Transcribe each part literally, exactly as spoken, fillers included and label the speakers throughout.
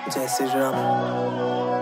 Speaker 1: जय श्री राम।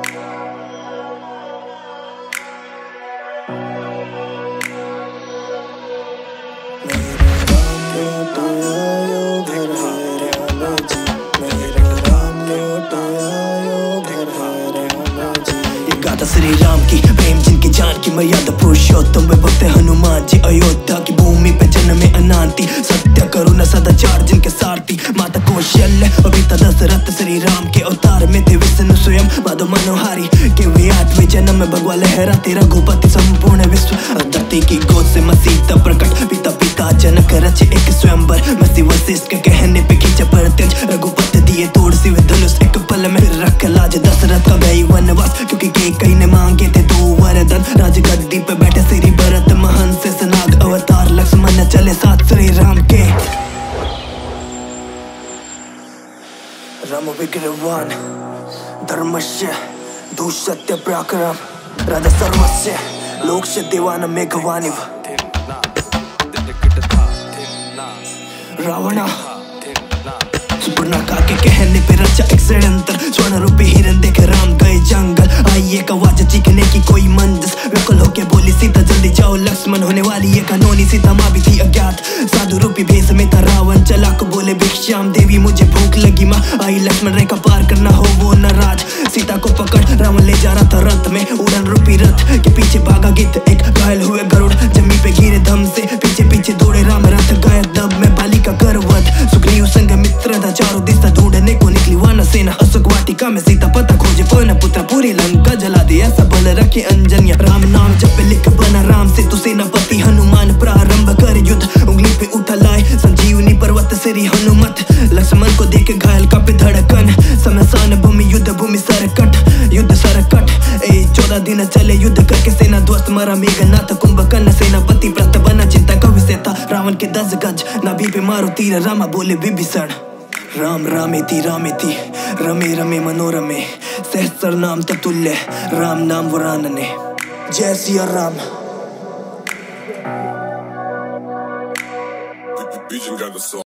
Speaker 1: श्री राम की प्रेम जिनकी जान की मर्यादा पुरुषोत्तम वे भक्त हनुमान जी अयोध्या की भूमि पे जन्मे अनांति सत्य करुणा सदाचार जिनके सारथी माता कौशल्य और पिता दशरथ श्री राम के अवतार में थे विष्णु स्वयं माधव मनोहारी के वे आठवें जन्म में भगवान लहराते रघुपति संपूर्ण विश्व धरती की गोद से मसीता प्रकट पिता पिता जनक रचे एक स्वयंवर मसी वशिष्ठ के कहने पे खींचा परत्यज रघुपति दिए तोड़ सिवे धनुष एक पल में रख लाज दशरथ का गई वनवास क्योंकि के कई ने मांगे थे दो वरदान राजगद्दी पे बैठे श्री भरत महान से सनाग अवतार लक्ष्मण चले साथ श्री राम के राम विग्रहवान धर्मस्य दुष्सत्य पराक्रम राजा सर्वस्य लोकस्य देवान मेघवानी रावणा सुपर्णखा के कहने पे रचा एक षड्यंत्र स्वर्ण रूपी हिरन देखे राम गए जंगल आई एक आवाज चीखने की कोई मंजस व्याकुल होके बोली सीता जल्दी जाओ लक्ष्मण होने वाली ये कानूनी सीता माँ भी थी अज्ञात साधु रूपी भेष में था रावण चलाक बोले भिक्षाम देवी मुझे भूख लगी माँ आई लक्ष्मण रेखा पार करना हो वो नाराज सीता को पकड़ रावण ले जा रहा था रथ में उड़न रूपी रथ के पीछे भागा गिद्ध एक घायल हुए गरुड़ जमी पे गिरे धम से पीछे पीछे दौड़े राम रथ गए दब में बालिका गर्भवत सुग्रीव संग मित्र था चारों दिशा ढूंढने को निकली वानर सेना अशोक वाटिका में सीता पता खोजे पवन पुत्र पूरी लंका जला दिया सबल रखे अंजन्या राम नाम जप लिख बना राम से तू सेनापति हनुमान प्रारंभ कर युद्ध उंगली पे उठा लाए संजीवनी पर्वत श्री हनुमत लक्ष्मण को देख घायल का पे धड़कन समसान भूमि युद्ध भूमि सरकट युद्ध सरकट ए चौदह दिन चले युद्ध करके सेना ध्वस्त मरा मेघनाथ कुंभकर्ण सेनापति प्रत बना चिंता कवि सेता रावण के दस गज नाभि पे मारो तीर रामा बोले विभीषण राम रामेति रामेति रमे रमे मनोरमे सहस्र नाम ततुल्य राम नाम वरानने जय सिया राम।